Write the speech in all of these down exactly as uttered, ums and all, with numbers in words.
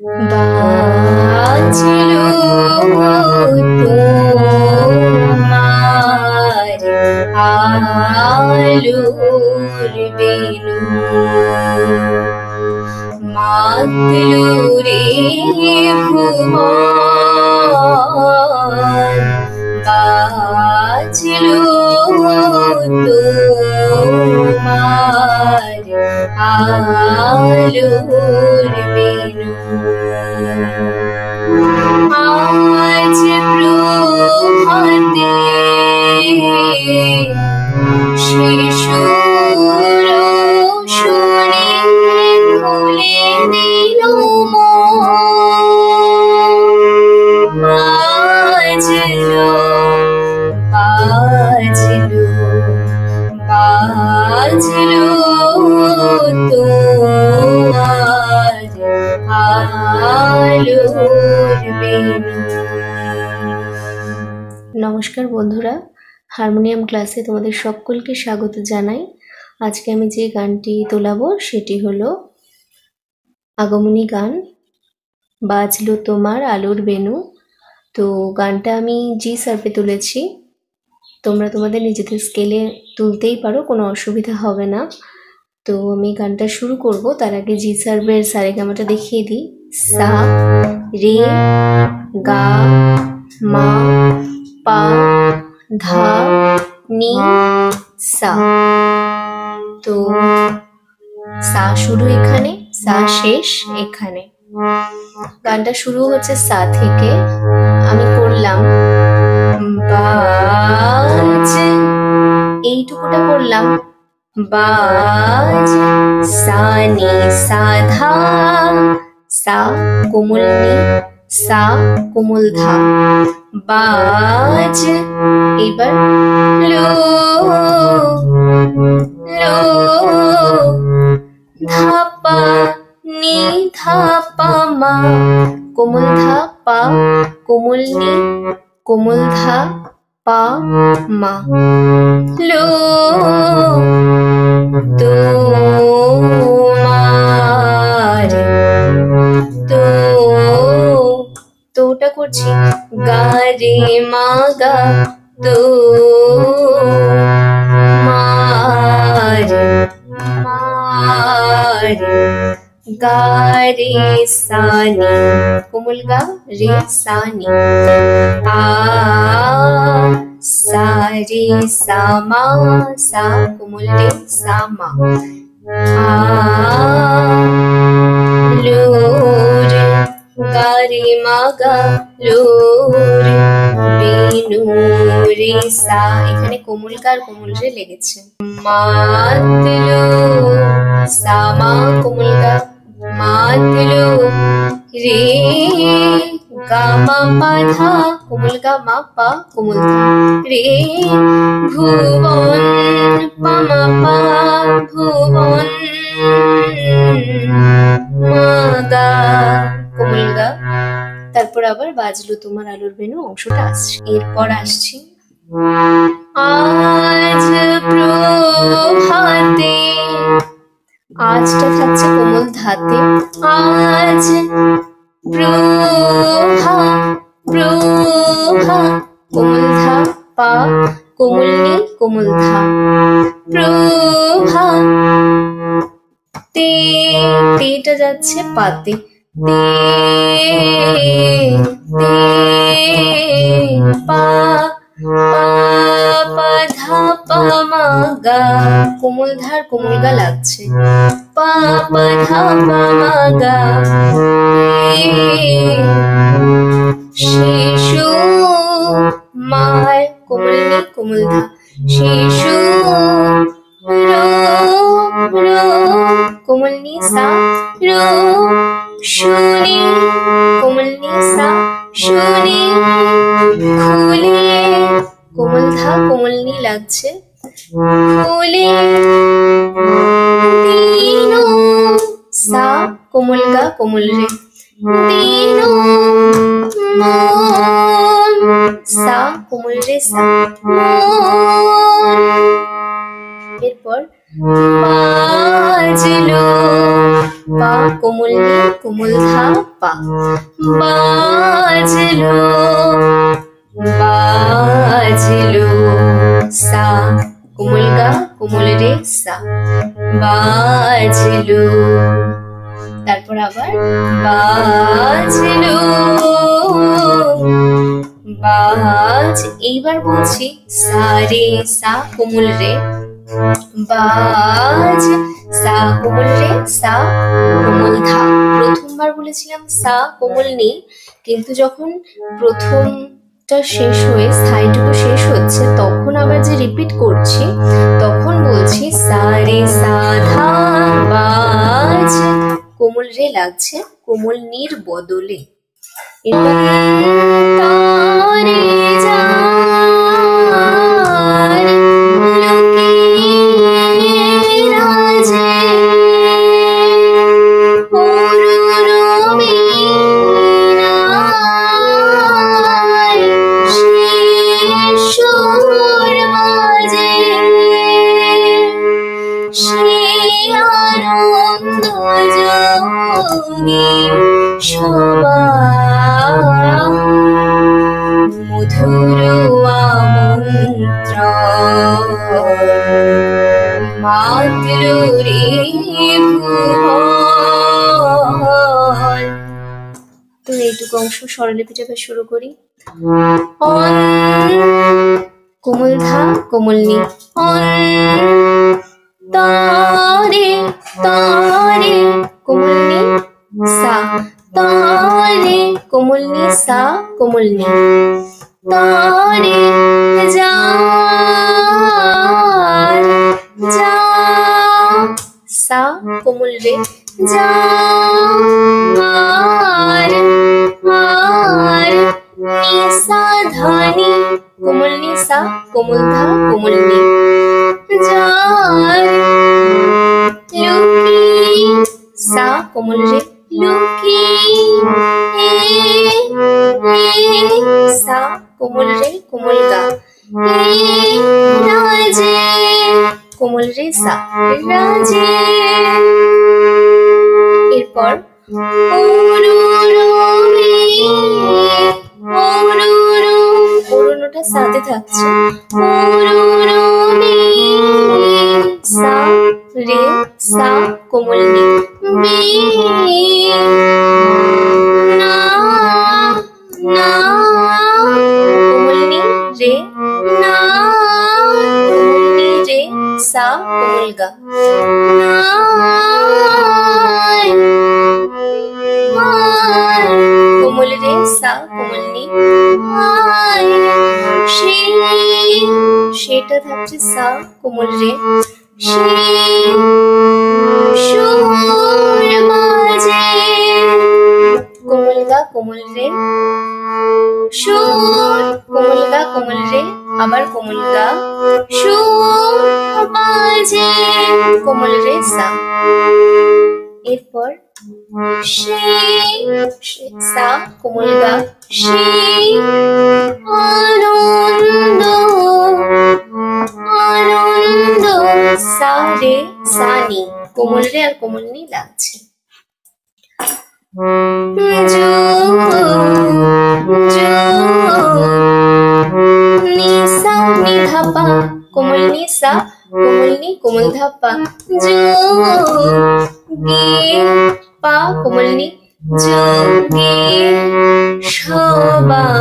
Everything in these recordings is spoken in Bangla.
বাজলো তোমার আলোর বেনু, মাতলো রে ভুবন, বাজলো তোমার আলোর বেনু। আজ প্রভাতে শিশুর শুনে খুলে দিল বাজলো বাজলো বাজলো তোমার আলোর বেনু। নমস্কার বন্ধুরা, হারমোনিয়াম ক্লাসে তোমাদের সকলকে স্বাগত জানাই। আজকে আমি যে গানটি তোলাবো সেটি হলো আগমনী গান, বাজলো তোমার আলোর বেনু। তো গানটা আমি জি শার্পে তুলেছি, তোমরা তোমাদের নিজেদের স্কেলে তুলতেই পারো, কোনো অসুবিধা হবে না। তো আমি গানটা শুরু করব, তার আগে জি শার্পের সারেগামাটা দেখিয়ে দিই। সা রে গা মা পা ধা নি সা। তো সা শুরু এখানে, সা শেষ এখানে। গানটা শুরু হচ্ছে সা থেকে। আমি করলাম বাজ, এইটুকুটা করলাম বাজ, সা নি সা ধা, সা কোমল নি সা কোমল ধা, বাজ। এবার লো লো ধাপা নি ধাপা মা, কোমল ধা পা, কোমল নি কোমল ধা পা মা, লো তোমার তো, তোটা করছি গা রে মা গা তো মার মার, গা রে সা নি কোমল গা রে সা নি, আ সা রে সা মা, সা কোমল রে সা মা, আ লো রে গা রে মা গা লো রে বেনু রে সা। এখানে কোমল গা আর কোমল রে লেগেছে। মাতলো সা মা কোমল গা, মাতলো রে গা মা পা ধা, কোমল গা মা পা কোমল ধা, রে ভুবন পা মা পা ভুবন, মা গা কোমল গা। তারপর আবার বাজলো তোমার আলোর বেনু অংশটা আসছে। এরপর আসছি আজ প্রভাতে, আজটা থাকছে কোমল ধাতে, আজ প্রভা প্রভা কোমল ধা পা, কোমল নি কোমল ধা, প্রভা তে, তেটা যাচ্ছে পাতে, তে তে পা পা পা ধা পা মা গা, কোমল ধার কোমল গা লাগছে, পা পা ধা পা মা গা, শিশু মার কোমল নি কোমল ধা, শিশু রো রো কোমল নি সা রো, শুনি কোমল নি সা শুনি, খুলে কোমল ধা কোমল নি লাগছে, খুলে দিনো সা কোমল গা কোমল রে, দিনো মন সা কোমল রে সা মন। এরপর বাজলো পা কোমল নি কোমল ধা পা বাজলো বাজলো সা কোমল গা কোমল রে সা বাজলো তারপর আবার বাজলো বাজ এইবার বলছি সা রে সা কোমল রে বাজ সা কোমল রে সা কোমল ধা প্রথমবার বলেছিলাম সা কোমল নি কিন্তু যখন প্রথমটা শেষ হয়ে স্থায়ীটুকু শেষ হচ্ছে তখন আবার যে রিপিট করছি তখন বলছি সা রে সা ধা বাজ কোমল রে লাগছে কোমল নির বদলে এবার তারে যার লোকে রাজে অরুণবীণায় শিশুর মাঝে সে আনন্দ যোগে সবাই মধুর আমন্ত্রণ মাতৃ রে ভুবন। তো এইটুকু অংশ স্বরলিপিটাকে শুরু করি। অন কোমল ধা কোমল নি অন তারে তারে কোমল নি সা তারে কোমল নি সা কোমল নি তারে যার যা সা কোমল রে যা আর আর নি সা ধানি কোমল নি সা কোমল ধা কোমল নি যার লুকি সা কোমল রে লুকি এ সা কোমল রে কোমল গা এ রাজে কোমল রে সা রাজে এরপর অরুণটা সাথে থাকছে সা রে সা কোমল নি না না কোমল নি রে না কোমল নি রে সা কোমল গা না কোমল রে সা কোমল নি সেটা থাকছে সা কোমল রে সুর মাঝে কোমল গা কোমল রে সুর কোমল গা কোমল রে আবার কোমল গা সুর মাঝে কোমল রে সা এরপর সা কোমল গা সেই আনন্দ আনন্দ সা রে সা নি কোমল রে আর কোমল নি লাগছে নি সা নি ধা পা কোমল নি সা কোমল নি কোমল ধা পা যোগে পা কোমল নি যোগে সবা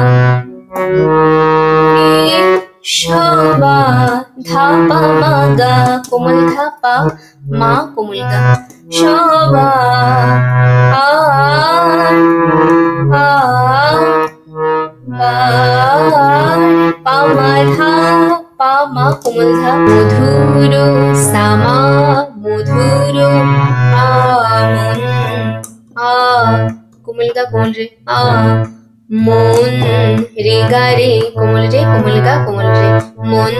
সবা ধা পা মা গা কোমল ধা পা মা কোমল গা সবা আর আর পা মা ধা পা মা কোমল ধা মধুর সামা মধুর আমন আ কোমল গা কোমল রে আ মন রে গা রে কোমল রে কোমল গা কোমল রে মন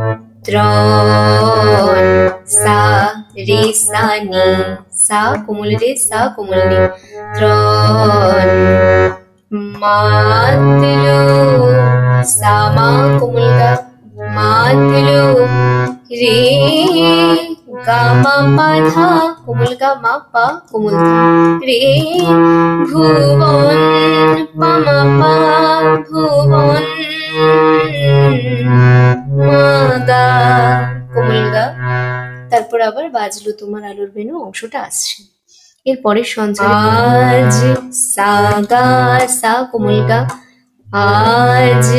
ত্রণ সা রে সা নি সা কোমল রে সা কোমল নি ত্রণ মাতলো সা মা কোমল গা মাতলো রে ga ma pa dha কোমল গা মা পা কোমল ধা রে ভুবন পা মা পা ভুবন মা গা কোমল গা। তারপর আবার বাজলো তোমার আলোর বেনু অংশটা আসছে। এরপরে সঞ্চালিত আজ সা গা সা কোমল গা আজ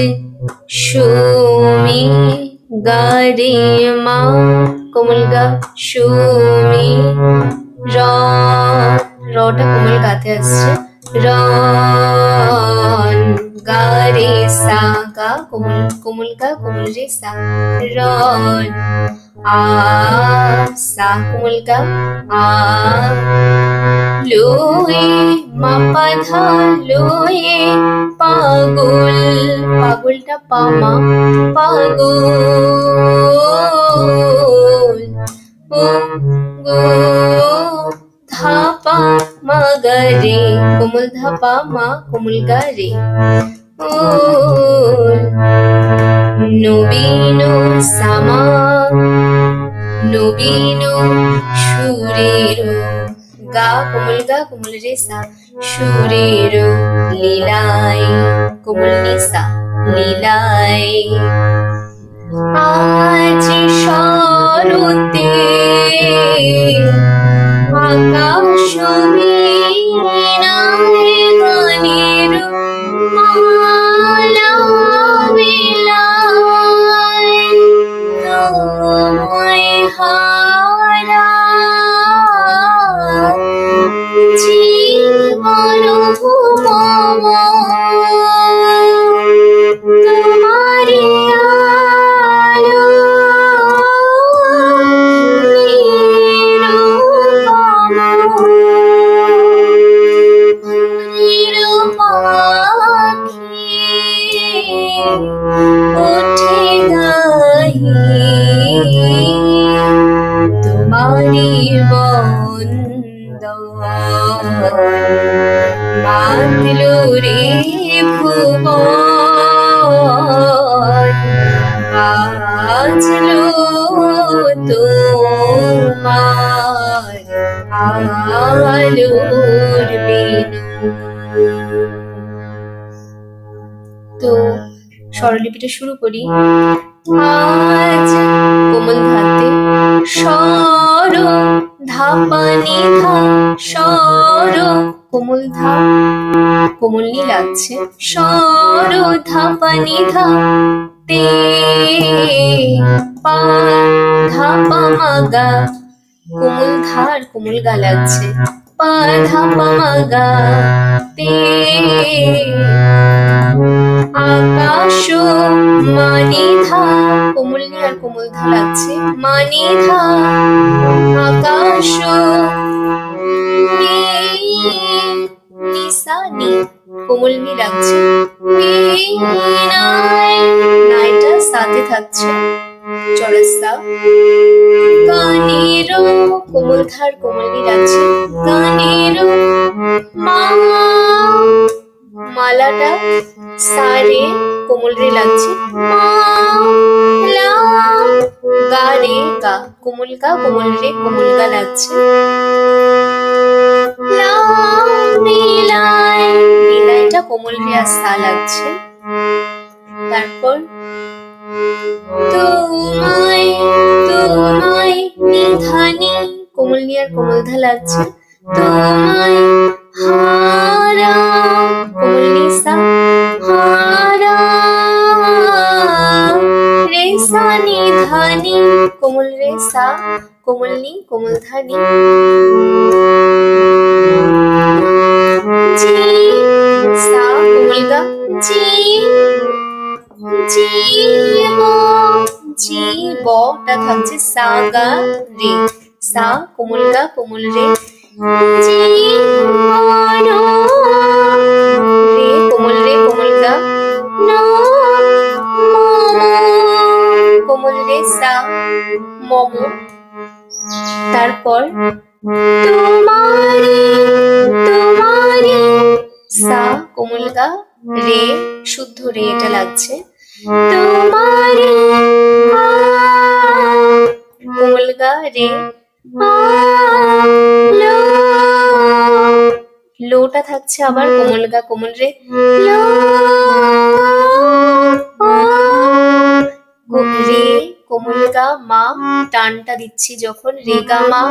সুমি গা রে মা কোমল গা সুমি র রটা কোমল গাতে আসছে রন গা রে সা গা কোমল কোমল গা কোমল রে সা রন আ সা কোমল গা আ লোয়ে মা পা ধা লোয়ে পাগল পাগলটা পা মা পাগল ও গো ধা পা মা গা রে কোমল ধা পা মা কোমল গা রে ও নবীন সামা নবীন সুরের গা কোমল গা কোমল রে সা সুরের লীলাই কোমল নি সা লীলাই আজ শরতে আকাশ বীণায় গানের মালা বিলায় তোমায় হারা জীবন মম তোমারি আলো উঠে গাই তোমারি বন্দন বাঁধলো রে ভুবন বাজলো তোমার আলোর বেনু। তো স্বরলিপিটা শুরু করি। আজ কোমল ধাতে স্বর ধাপা নি ধা স্বর কোমল ধা কোমল নি লাগছে স্বর ধাপা নি ধা তে পা ধাপা মা গা কোমল ধার কোমল গা লাগছে পা ধাপা মা গা তে আকাশ মানি ধা কোমল নি আর কোমল ধা লাগছে মানি ধা আকাশ নিসানি কোমল নি লাগছে নাইটা সাথে থাকছে চরসা কানের কোমল ধার কোমল নি লাগছে কানের মা মালাটা সারে কোমল রে লাগছে মালা গা রে গা কোমল গা কোমল রে কোমল গা লাগছে লা নীলাই নীলাইটা কোমল রে আর সা লাগছে। তারপর তোমায় তোমায় নিধানি কোমল নি আর কোমল ধা লাগছে তোমায় হারা কোমল নি সা হারা রে সা নি ধানি কোমল রে সা কোমল নি কোমল ধানি জি সা কোমল গা জি জীব জীব টা থাকছে সা গা রে সা কোমল গা কোমল রে জীবন রে কোমল রে কোমল গা কোমল রে সা মম। তারপর তোমারি তোমারি সা কোমল গা রে শুদ্ধ রে এটা লাগছে তোমারি কোমল গা রে লো, লোটা থাকছে আবার কোমল গা কোমল রে লো, রে কোমল গা মা, টানটা দিচ্ছি যখন রে গা মা,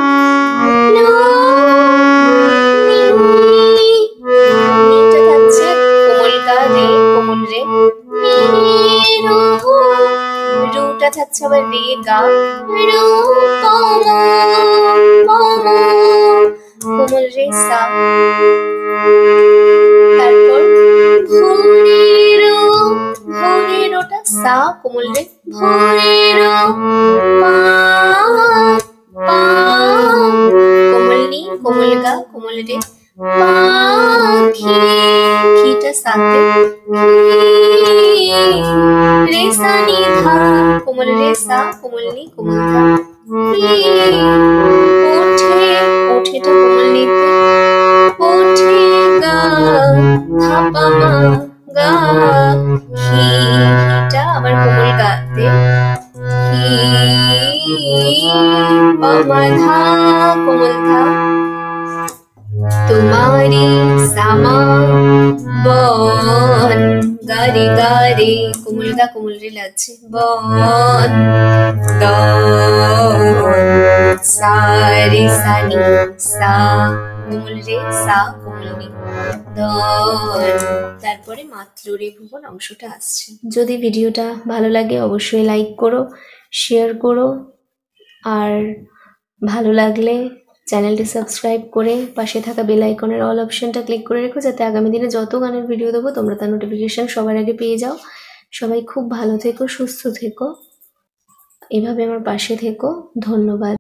নিটা থাকছে কোমল গা রে কোমল রে, রুটা থাকছে আবার রে গা রু, কোমল রে সা, তারপর ভোরেরো, ভোরেরোটা সা কোমল রে ভোরেরো, পা পা, কোমল নি কোমল গা কোমল রে পাখি, খিটা সাতে রে সা নি ধা, কোমল রে সা কোমল নি কোমল ধা, ওঠে, ওঠেটা কোমল নিতে ওঠে গা ধাপা মা গা, হি, হিটা আবার কোমল গাতে হি পা ধা কোমল ধা, তোমারি সামা বন গারে গারে, কোমল গা কোমল রে লাগছে বন, সা রে সা নি সা কোমল রে সা কোমল নি ধন, তারপরে মাত্র রে ভুবন অংশটা আসছে। যদি ভিডিওটা ভালো লাগে অবশ্যই লাইক করো, শেয়ার করো, আর ভালো লাগলে চ্যানেলটি সাবস্ক্রাইব করে পাশে থাকা বেল আইকনের অল অপশনটা ক্লিক করে রেখো, যাতে আগামী দিনে যত গানের ভিডিও দেবো তোমরা তার নোটিফিকেশন সবার আগে পেয়ে যাও। সবাই খুব ভালো থেকো, সুস্থ থেকো, এভাবে আমার পাশে থেকো। ধন্যবাদ।